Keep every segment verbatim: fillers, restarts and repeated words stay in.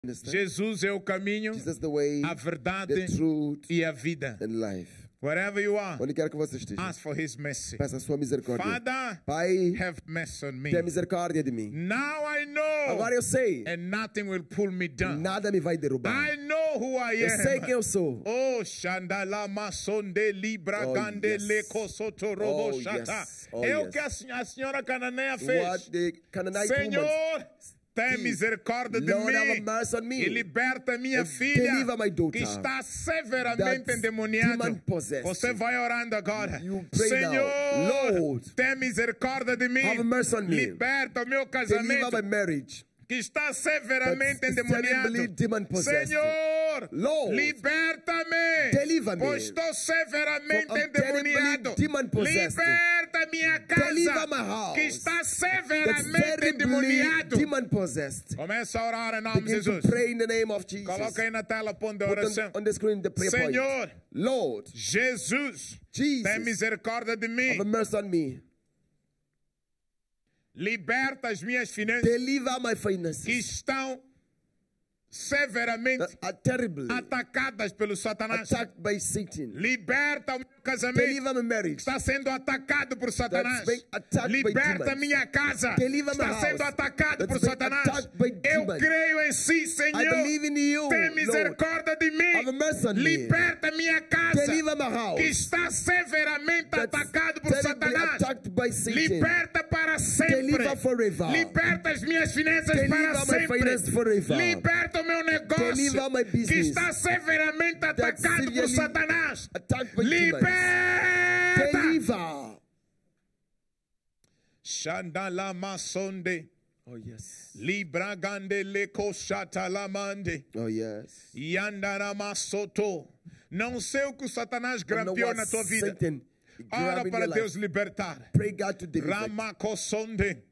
Jesus é o caminho, Jesus the way, a verdade the truth, e a vida. and life. Wherever you are, Onde quer que você esteja, ask for His mercy. peça a sua misericórdia. Father, Pai, have mercy on me. tenha misericórdia de mim. Now I know, Agora eu sei, and nothing will pull me down. nada me vai derrubar. I know who I Eu sei am. quem eu sou. Oh, Shandala Masonde Libra Oh, Gande yes. Leko Soto Robo Oh, Shata. yes. Oh, É o yes. que a sen- a senhora cananeia What fez. the Canaanite woman, Senhor, tem He- misericórdia de Lord, have mim mercy on me. e liberta minha And filha deliver my daughter que está severamente that's endemoniada. demon-possessed. Você vai orando agora. You pray Senhor, now. Lord, tem misericórdia de mim. have mercy on me. Liberta o meu deliver casamento my marriage. que está severamente That's endemoniado. terribly demon-possessed. Senhor, Lord, liberta-me, deliver me. pois estou severamente For I'm terribly endemoniado. demon-possessed. Liberta minha Deliver casa, my house. que está That's severamente terribly endemoniado. demon-possessed. Começa a orar em nome de Begin to Jesus. pray in the name of Jesus. Coloca aí na tela ponto de Put oração. on, on the screen the prayer Senhor, point. Lord, Jesus, Jesus, tem misericórdia de mim. have mercy on me. Liberta as minhas finanças Deliver my que finances. estão severamente That are terribly atacadas pelo Satanás. attacked by Satan. Liberta o meu casamento Deliver my que marriage. está sendo atacado por Satanás. That's being attacked by Liberta demons. minha casa que Deliver my está sendo house. atacado That's por being Satanás. attacked by Eu demons. creio em si, I Senhor. believe in you, Tem Lord. misericórdia de mim. Have mercy on me. Liberta minha casa Deliver my house. que está severamente That's atacado por terribly Satanás. attacked by Satan. Liberta para sempre. Deliver forever. Liberta as minhas finanças Deliver para my sempre. finances forever. Liberta o meu negócio Deliver my que business está severamente atacado por severely Satanás. attacked by demons. Liberta. Deliver. Shandalama sonde. Oh yes. Libragande leko shatalamande. Oh yes. Yandarama soto. Não sei o que o Satanás I don't know grampeou what na tua vida. Satan Ora grabbed in para your Deus life. libertar. Pray God to deliver. Ramakosonde.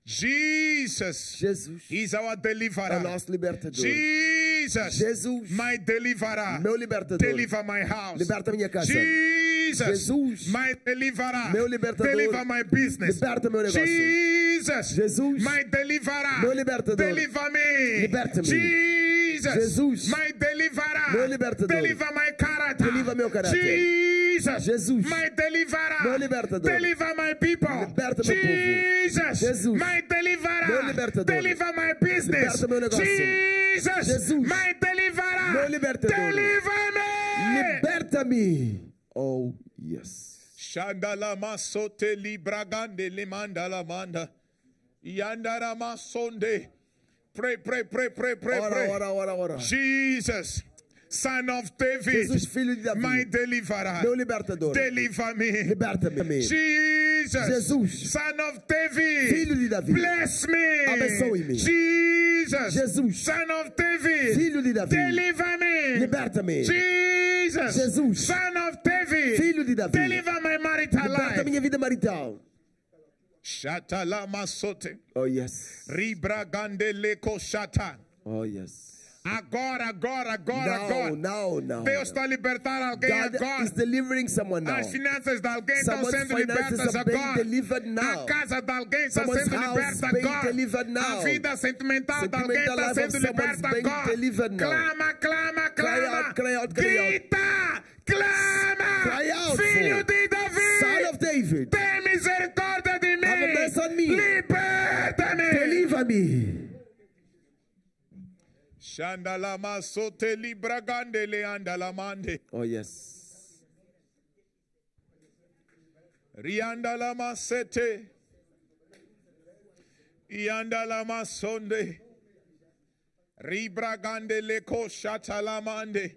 Jesus Jesus, is our deliverer. é nosso libertador. Jesus, Jesus, my deliverer. meu libertador. Deliver my house. Liberta minha casa. Jesus, Jesus, my deliverer. meu libertador. Deliver my business. Liberta meu negócio. Jesus, Jesus, my deliverer. meu libertador. Deliver me. Liberta-me. Jesus, Jesus, my deliverer. meu libertador. Deliver my character. Deliver meu caráter. Jesus, Jesus, my deliverer. meu libertador. Deliver my people. Liberta meu povo. Jesus, Jesus, my deliverer. meu libertador. Deliver my business. Liberta meu negócio. Jesus, Jesus, my deliverer. meu libertador. Deliver me. Liberta-me. Oh yes. Shandalama sote libragande limandala manda. Yandarama sonde. Pray, pray, pray, pray, pray, Ora, pray. ora, ora, ora. Jesus, Son of David, Jesus, filho de Davi, my deliverer. meu libertador. Deliver me. Liberta-me. Jesus, Jesus, Son of David, filho de Davi, bless me. abençoe-me. Jesus, Jesus, Son of David, filho de Davi, deliver me. liberta-me. Jesus, Jesus, Son of David, filho de Davi, deliver my marital liberta life. minha vida marital. Shatalama sote, Oh yes. ribragande leko shata. Oh yes. Agora, agora, agora, Now, agora. now, now. Deus está a libertar alguém God agora. is delivering someone now. As finanças de alguém estão Someone's sendo finances libertas are being agora. delivered now. A casa de alguém está Someone's sendo house liberta is being agora. delivered now. A vida sentimental de alguém Sentimental está life of sendo someone's liberta being agora. delivered now. Clama, clama, Cry clama. out, cry out, cry out. Grita, clama. Cry out Filho for de Davi. Son of David, Tem misericórdia de mim. have mercy on me. Liberta-me. Deliver me. Shandalama sote libragande leandalamande. Oh yes. Riandalama sete. Iandalama sonde. Ribragande leko shatalamande.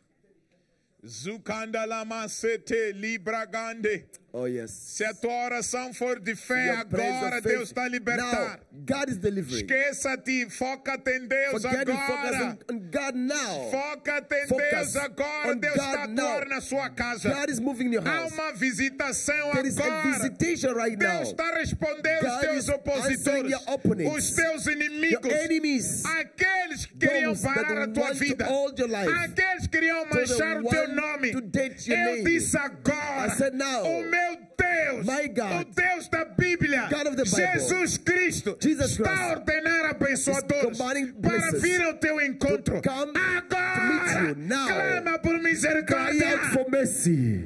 Zukandalama sete libragande. Oh yes. Se a tua oração for de fé Your prayers agora, of faith. Deus está a libertar. Now, God is delivering. Esqueça-te, foca-te em Deus Forget to focus agora. on, on God now. Foca-te em Focus Deus agora. on Deus God está a atuar now. na sua casa. God is moving in your Há house. uma visitação There is a agora. visitation right now. Deus está a responder os God teus is answering opositores, your opponents, os teus your inimigos, enemies, aqueles que queriam those that parar a tua want to vida, hold your life, aqueles que queriam those that manchar o teu want nome. to date your Eu name. disse agora, I said now, o meu tempo Deus, My God, o Deus da Bíblia, God of the Bible, Jesus Cristo, Jesus está Christ, a ordenar abençoadores is commanding para blessings vir ao teu encontro. to come Agora, to meet you now. clama por Cry misericórdia. out for mercy.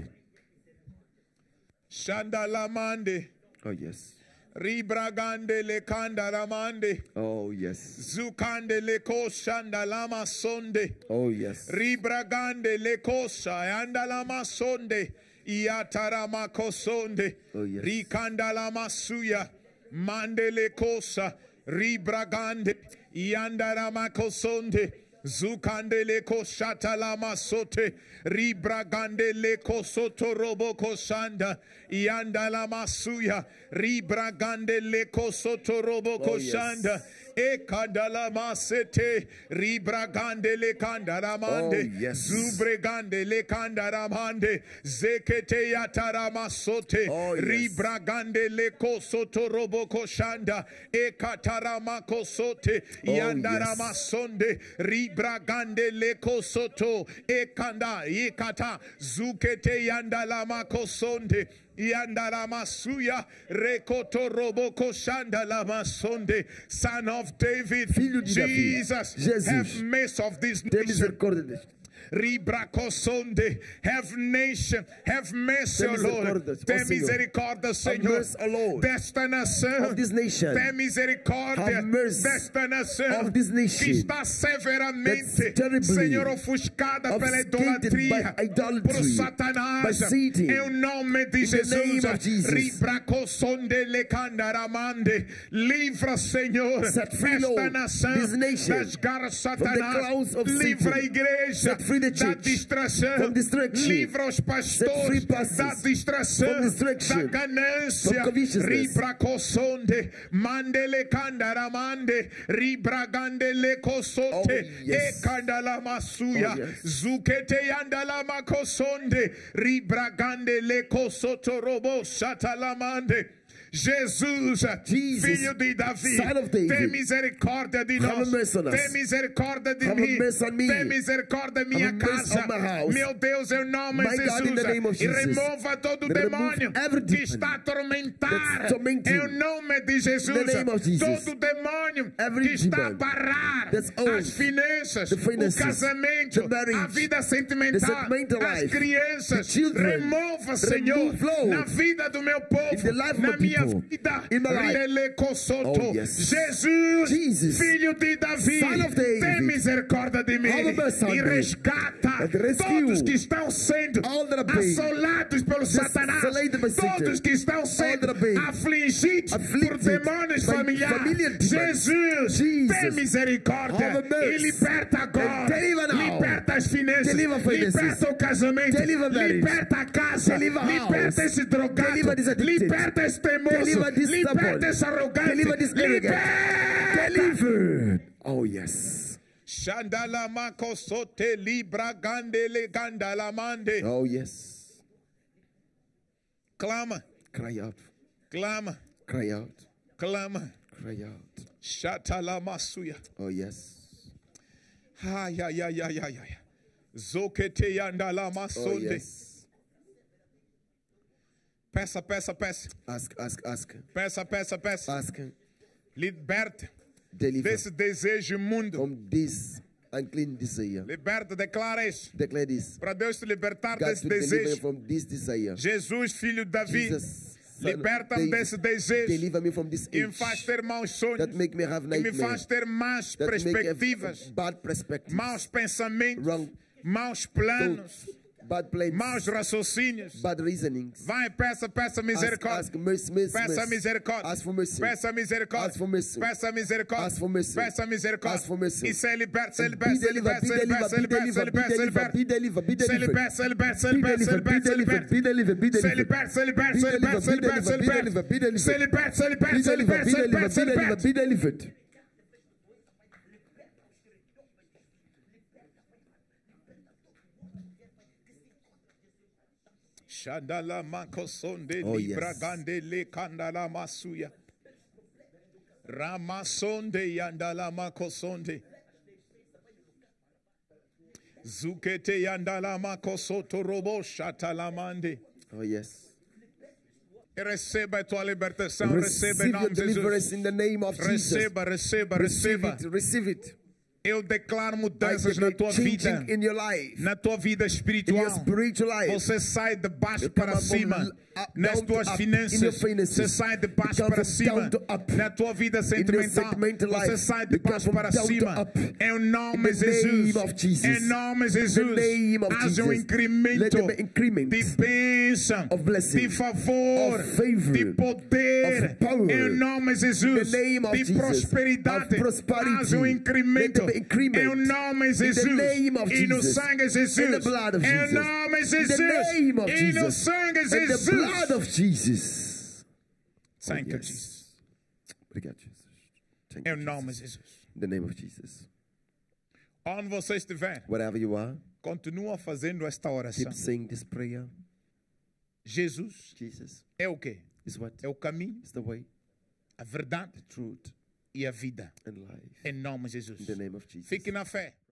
Shandalamande, Oh, yes. Ribragande le kandalamande, Oh, yes. Zukande le koshandalama sonde. Oh, yes. Ribragande le kosa andalama sonde iatarama kosonde Oh, yes. rikandalama suya mandele kosa ribragande iandarama kosonde zukande le koshatalama sote ribragande le kosoto robo kosanda iandalama suya ribragande le kosoto robo Oh, yes. koshanda Ekandalama sete ribragande le kandaramande Oh, yes. zubregande le kandaramande zekete yatarama sote Oh, yes. ribragande le kosoto robo koshanda ekatarama kosote yandarama yes. sonde ribragande le kosoto ekanda ekata zukete yandalama kosonde Yandarama suya rekoto robo koshanda lama sonde, Son of David, Filho de Davi, Jesus, Jesus, have mercy of this Tem nation. misericórdia. Ribracosonde, have nation, have mercy, Tem O Lord. misericórdia, ó Tem Senhor. misericórdia, Have Senhor, mercy, O Lord, desta nação. of this nation. Tem misericórdia Have mercy desta nação of this nation que está severamente, that's terribly Senhor, ofuscada pela obscured idolatria, by idolatry, por Satanás. by Satan. Em nome de In the Jesus, name of Jesus. Ribracosonde le candaramande, livra, Senhor, Set free, esta Lord, nação this nation das garras de from the Satanás. clouds of Livra a Satan. igreja Set free the da church distração. from distraction. Livra os Set pastores free pastors da distração, from distraction, da ganância. from covetousness. Ribracosonde, mandele candaramande, ribragandele cosote, Oh, yes. e candalamasuya, Oh, yes. zukete yandalama cosonde, ribragandele cosoto robo satalamande. Jesus, Jesus, filho de Davi, Son of David, tem misericórdia de have nós, mercy on us. tem misericórdia de Have mim, mercy on me. tem misericórdia da minha Have mercy casa, on my house. meu Deus, em nome My de God, Jesus, in the name of e Jesus. remova todo o Remove demônio every que demon está a atormentar, that's tormenting. em nome de Jesus, In the name of Jesus. todo demônio Every que está a demon barrar that's owed as finanças, the finances, o casamento, the marriage, a vida the sentimental, sentimental as life, crianças, the children. remova, Senhor, Remove, Lord, na vida do meu in povo, the life of na my minha people, vida, in my life. Relecosoto. Oh, yes. Jesus, Jesus, filho de Davi, Son of David, tem misericórdia de mim have mercy on e me. resgata And rescue todos que estão sendo all that are paid, assolados pelo Satanás, desolated by Satan, todos que estão sendo that are paid, afligidos por afflicted demônios by familiares. familiar demons. Jesus, Jesus, tem misericórdia have mercy. e liberta agora, And deliver now. liberta as finanças, Deliver finances. liberta o casamento, Deliver marriage. liberta a casa, Deliver house. liberta esse drogado, Deliver this addicted. liberta esse teimoso, Deliver this liberta stubborn. esse arrogante, Deliver this arrogant. liberta. Delivered. Oh, yes. Shandala makosote libra gandele gandalamande. Oh, yes. Clama, Cry out. clama, Cry out. clama. Cry out. Shatala masuya. Oh, yes. Ay, ay, ay, ay, ay, ay. Zokete yandala Oh, masonde. yes. Peça, peça, peça. Ask, ask, ask. Peça, peça, peça. Ask. Liberta Deliver desse desejo imundo. from this unclean desire. Liberta, declara isso. Declare this. Para Deus te libertar God desse to deliver desejo. from this desire. Jesus, filho de Davi, Jesus, Son of liberta-me David, desse desejo. deliver me from this E me age faz ter maus sonhos. that make me have E me nightmares, faz ter más that make have perspectivas. bad perspectives, Maus pensamentos. wrong Maus planos. bad plans, Maus raciocínios. bad reasonings. Vai, peça, peça Ask, misericórdia. ask mercy, mercy, Peça mercy. misericórdia. Ask for mercy. Peça misericórdia. Ask for mercy. Peça misericórdia. Ask for mercy. Peça misericórdia. Ask for mercy. E se ele liberta, se ele And liberta, be se ele delivered, liberta, se ele be liberta, se ele delivered, liberta, se ele liberta, se ele be liberta. delivered, be Se ele delivered, liberta, se ele liberta, se be ele liberta, se ele delivered, be liberta, se ele delivered, liberta. be delivered, be Se ele delivered. liberta, se ele liberta, Be se ele liberta, se ele liberta, se ele delivered, liberta. be delivered, Se ele liberta, se ele be liberta, se ele liberta, delivered, se ele liberta, se ele be delivered, liberta. be delivered. Shandala makosonde Oh, libra yes. gande le kandala masuya. Ramasonde yandala makosonde. Zukete yandala makosoto robo shatalamande. Oh, yes. Receba a tua libertação, receba em Receive your nome de deliverance Jesus. in the name of Jesus. Receba, receba, Receive receba. it. Receive it. Eu declaro I mudanças na declare tua vida, changing in your life, na tua vida in espiritual. your spiritual life. Você sai de baixo You come para up from cima. l- up, Nas down to tuas up, in your finanças, finances. você sai de You baixo come para from cima. down to up. Na tua vida In your sentimental, sentimental você life, sai de you come baixo from para down to cima. up. Em nome In de the Jesus. name of Jesus. Em nome de In the Jesus. name of Haja um Jesus. Let incremento there be increment de bênção, of blessing, de favor, of favor, de poder. of power. Em nome de Jesus. In the name of De Jesus. prosperidade. Of prosperity. Haja um Let incremento. there be increment. Em nome de In the Jesus. name of E no Jesus. sangue de Jesus. In the blood of Em Jesus. nome de In the Jesus. name of E no Jesus. sangue de In the Jesus. blood of Jesus. Thank Oh, you, yes. Jesus. Obrigado, Jesus. Thank Em you, nome de Jesus. Jesus. In the name of Jesus. Onde você estiver, Wherever you are, continua fazendo esta oração. keep saying this prayer. Jesus Jesus é o quê? is what? É o caminho, Is the way, a verdade truth, e a vida. and life. Em nome de Jesus. In the name of Jesus. Fique na fé.